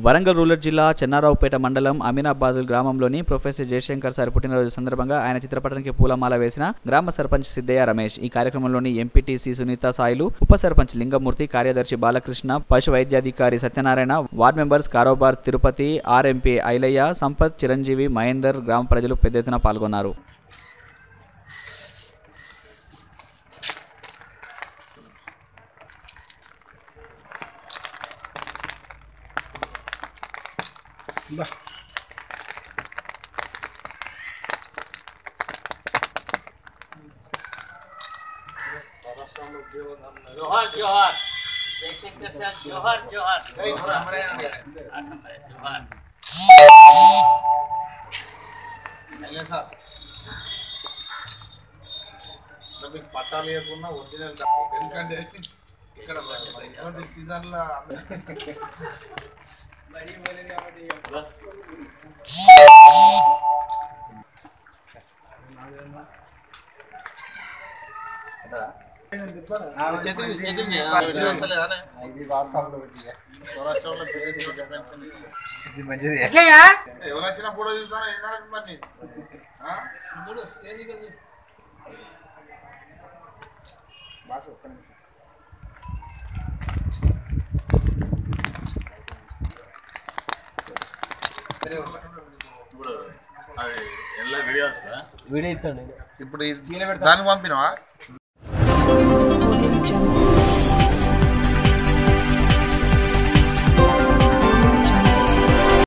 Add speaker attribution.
Speaker 1: Warangal rural జిల్లా చెన్నారావుపేట మండలం అమీనాబాద్ గ్రామంలోని ప్రొఫెసర్ జయశంకర్ సార్ పుట్టినరోజు సందర్భంగా ఆయన చిత్రపటానికి పూలమాల వేసిన గ్రామ సర్పంచ్ సిద్దయ్య రమేష్. ఈ కార్యక్రమంలోని ఎంపీటీసీ సునీత సాయిలు, ఉప సర్పంచ్ లింగమూర్తి, కార్యదర్శి బాలకృష్ణ, పశు వైద్యాధికారి సత్యనారాయణ, వార్డ్ మెంబర్స్ కారోబార్ తిరుపతి, ఆర్ఎంపీ ఐలయ్య, సంపత్, చిరంజీవి, మహేందర్, గ్రామ ప్రజలు పెద్ద ఎత్తున పాల్గొన్నారు.
Speaker 2: जोहर जोहर जयशंकर सर जोहर जोहर जोहर పట్టాలు లేకున్నా ఒరిజినల్ ఎందుకంటే ఇక్కడ సీజన్ లో బడి బడి కాబట్టి ఎవరు వచ్చినా ఫోటో తీస్తాను మరి
Speaker 3: వీడియో ఇస్తాను
Speaker 2: ఇప్పుడు దానికి పంపినవా?